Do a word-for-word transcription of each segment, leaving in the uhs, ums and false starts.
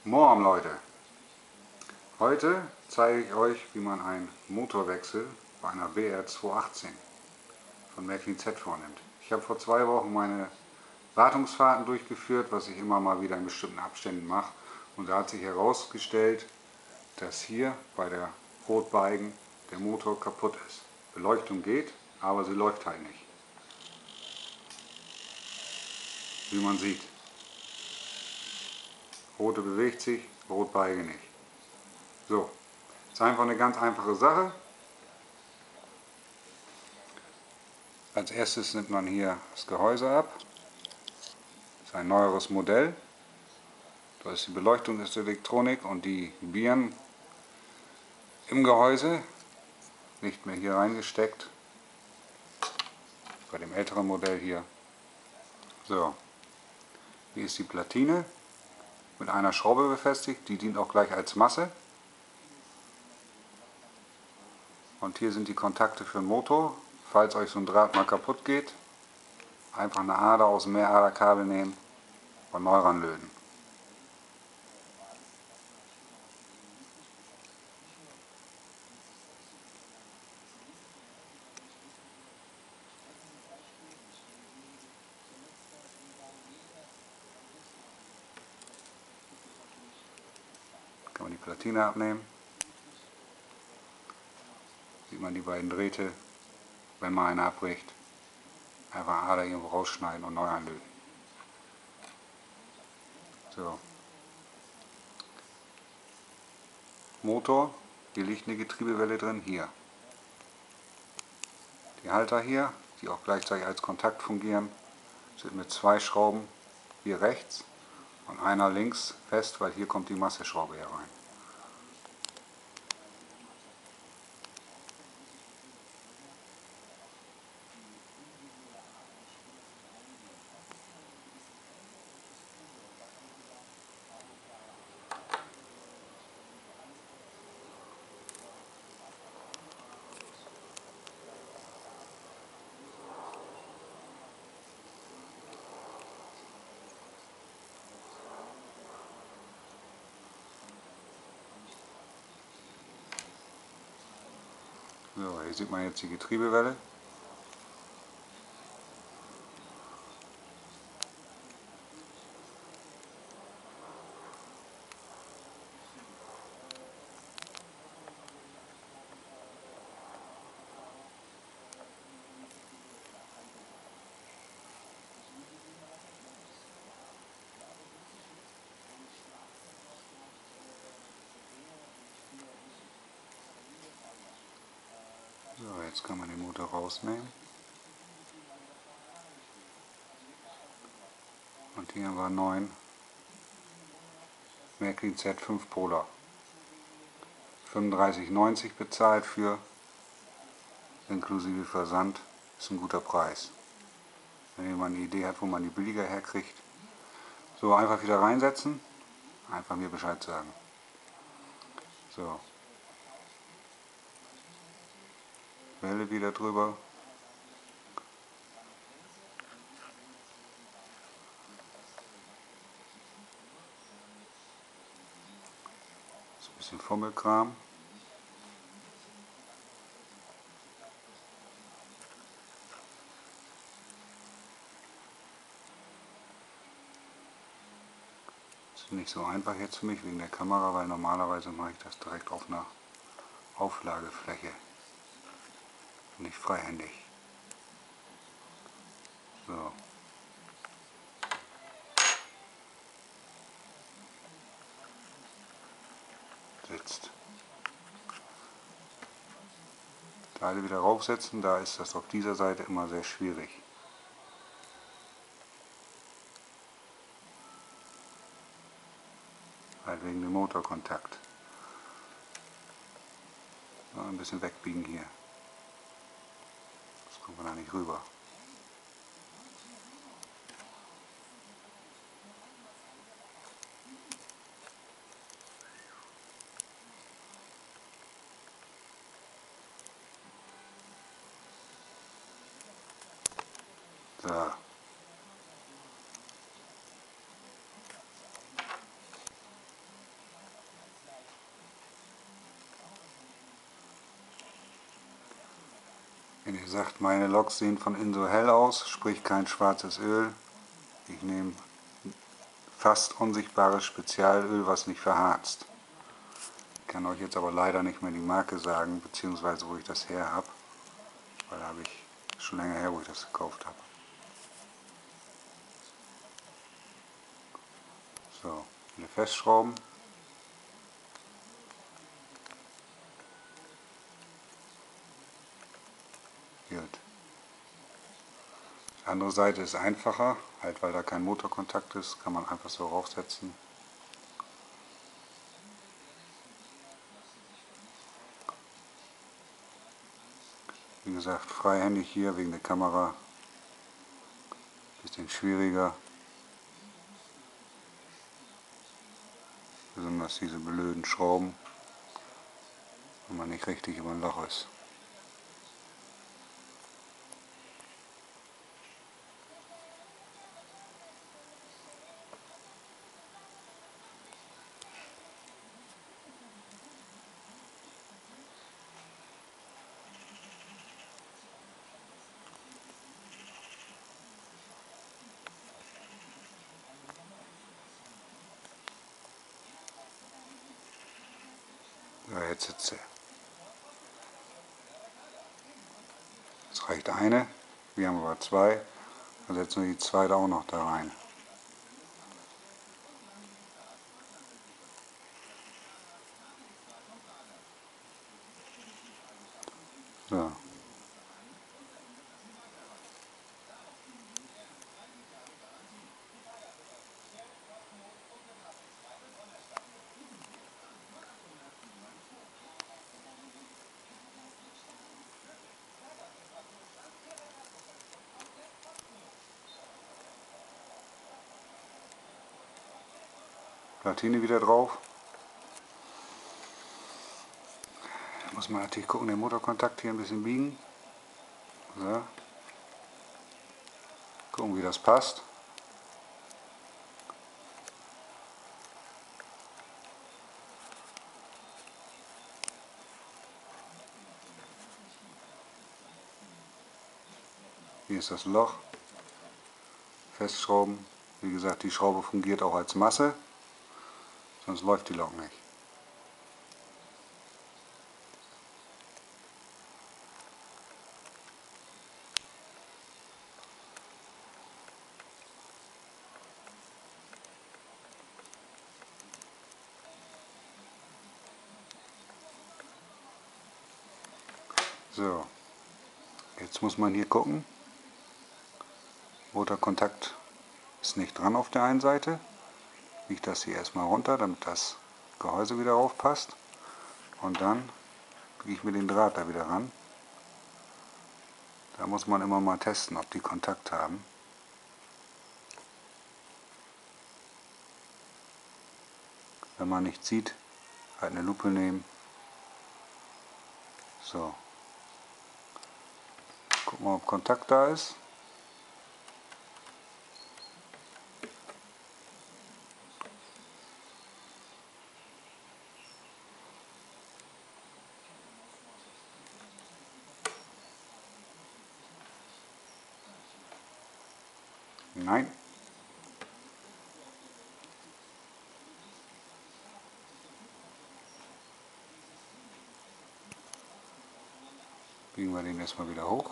Moin Leute! Heute zeige ich euch, wie man einen Motorwechsel bei einer B R zweihundertachtzehn von Märklin Z vornimmt. Ich habe vor zwei Wochen meine Wartungsfahrten durchgeführt, was ich immer mal wieder in bestimmten Abständen mache. Und da hat sich herausgestellt, dass hier bei der Rotbalgen der Motor kaputt ist. Beleuchtung geht, aber sie läuft halt nicht. Wie man sieht. Rote bewegt sich, Rotbalge nicht. So, ist einfach eine ganz einfache Sache. Als erstes nimmt man hier das Gehäuse ab. Das ist ein neueres Modell. Da ist die Beleuchtung, ist Elektronik und die Birnen im Gehäuse nicht mehr hier reingesteckt. Bei dem älteren Modell hier. So, hier ist die Platine mit einer Schraube befestigt, die dient auch gleich als Masse. Und hier sind die Kontakte für den Motor. Falls euch so ein Draht mal kaputt geht, einfach eine Ader aus dem Mehraderkabel nehmen und neu ranlöten. Kann man die Platine abnehmen. Sieht man die beiden Drähte, wenn mal einer abbricht, einfach Ader irgendwo rausschneiden und neu anlöten. So. Motor, hier liegt eine Getriebewelle drin, hier. Die Halter hier, die auch gleichzeitig als Kontakt fungieren, sind mit zwei Schrauben hier rechts und einer links fest, weil hier kommt die Masseschraube hier rein. So, hier sieht man jetzt die Getriebewelle. So, jetzt kann man den Motor rausnehmen. Und hier haben wir neun Märklin Z fünf Polar. fünfunddreißig neunzig bezahlt für, inklusive Versand, ist ein guter Preis. Wenn jemand eine Idee hat, wo man die billiger herkriegt. So, einfach wieder reinsetzen, einfach mir Bescheid sagen. So. Welle wieder drüber. Das ist ein bisschen Fummelkram. Das ist nicht so einfach jetzt für mich wegen der Kamera, weil normalerweise mache ich das direkt auf einer Auflagefläche. Nicht freihändig. So. Sitzt. Teile wieder raufsetzen, da ist das auf dieser Seite immer sehr schwierig. Halt wegen dem Motorkontakt. So, ein bisschen wegbiegen hier. Das kommt man da nicht rüber. So. Wenn ihr sagt, meine Loks sehen von innen so hell aus, sprich kein schwarzes Öl. Ich nehme fast unsichtbares Spezialöl, was nicht verharzt. Ich kann euch jetzt aber leider nicht mehr die Marke sagen, beziehungsweise wo ich das her habe, weil da habe ich schon länger her, wo ich das gekauft habe. So, wieder festschrauben. Gut. Die andere Seite ist einfacher, halt weil da kein Motorkontakt ist, kann man einfach so raufsetzen. Wie gesagt, freihändig hier wegen der Kamera. Bisschen schwieriger. Besonders diese blöden Schrauben, wenn man nicht richtig über ein Loch ist. So, jetzt sitzt sie. Es reicht eine, wir haben aber zwei, dann setzen wir die zweite auch noch da rein. So. Platine wieder drauf. Da muss man natürlich gucken, den Motorkontakt hier ein bisschen biegen. So. Gucken, wie das passt. Hier ist das Loch. Festschrauben. Wie gesagt, die Schraube fungiert auch als Masse, sonst läuft die Lok nicht. So, jetzt muss man hier gucken. Motorkontakt ist nicht dran auf der einen Seite. Biege das hier erstmal runter, damit das Gehäuse wieder aufpasst. Und dann biege ich mir den Draht da wieder ran. Da muss man immer mal testen, ob die Kontakt haben. Wenn man nicht sieht, halt eine Lupe nehmen. So. Gucken wir, ob Kontakt da ist. Nein. Biegen wir den erstmal wieder hoch.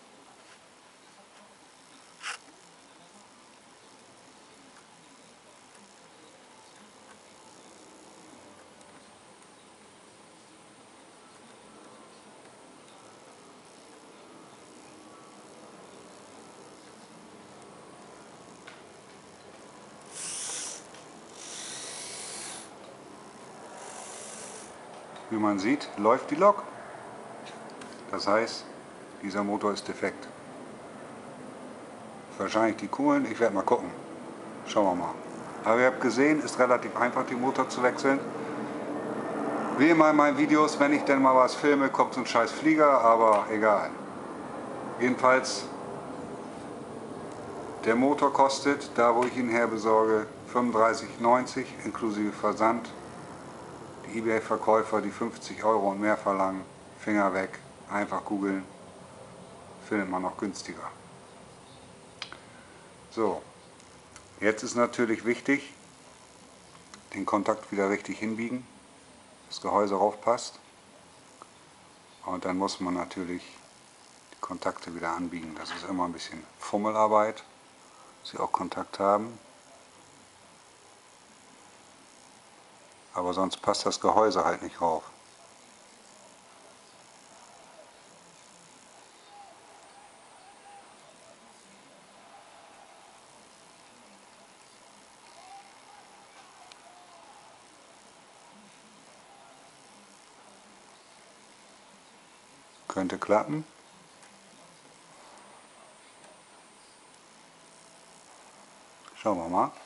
Wie man sieht, läuft die Lok. Das heißt, dieser Motor ist defekt. Wahrscheinlich die Kuhlen, ich werde mal gucken. Schauen wir mal. Aber ihr habt gesehen, ist relativ einfach, den Motor zu wechseln. Wie immer in meinen Videos, wenn ich denn mal was filme, kommt so ein scheiß Flieger, aber egal. Jedenfalls, der Motor kostet, da wo ich ihn her besorge, fünfunddreißig neunzig inklusive Versand. Die eBay-Verkäufer, die fünfzig Euro und mehr verlangen, Finger weg, einfach googeln. findet man noch günstiger. So, jetzt ist natürlich wichtig, den Kontakt wieder richtig hinbiegen, das Gehäuse raufpasst. Und dann muss man natürlich die Kontakte wieder anbiegen. Das ist immer ein bisschen Fummelarbeit, dass sie auch Kontakt haben. Aber sonst passt das Gehäuse halt nicht rauf. Könnte klappen. Schauen wir mal.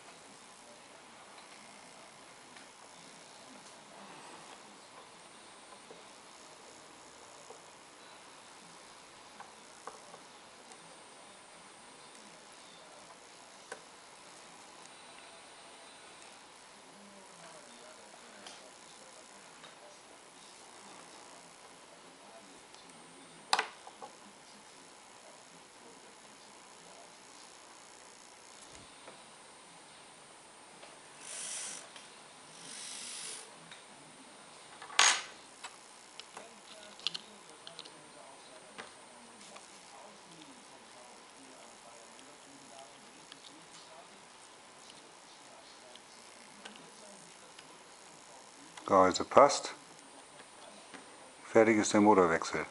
Gehäuse passt. Fertig ist der Motorwechsel.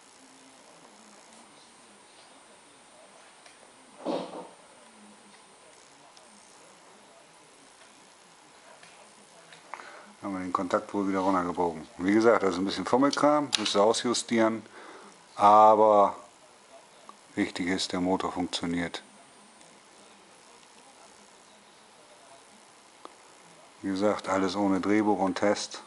Haben wir den Kontakt wohl wieder runtergebogen. Wie gesagt, das ist ein bisschen Fummelkram, müsst ihr ausjustieren, aber wichtig ist, der Motor funktioniert. Wie gesagt, alles ohne Drehbuch und Test.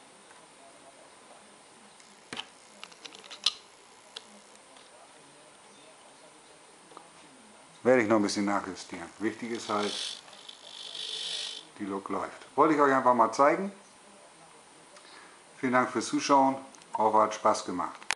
Werde ich noch ein bisschen nachjustieren. Wichtig ist halt, die Lok läuft. Wollte ich euch einfach mal zeigen. Vielen Dank fürs Zuschauen. Hoffe, hat Spaß gemacht.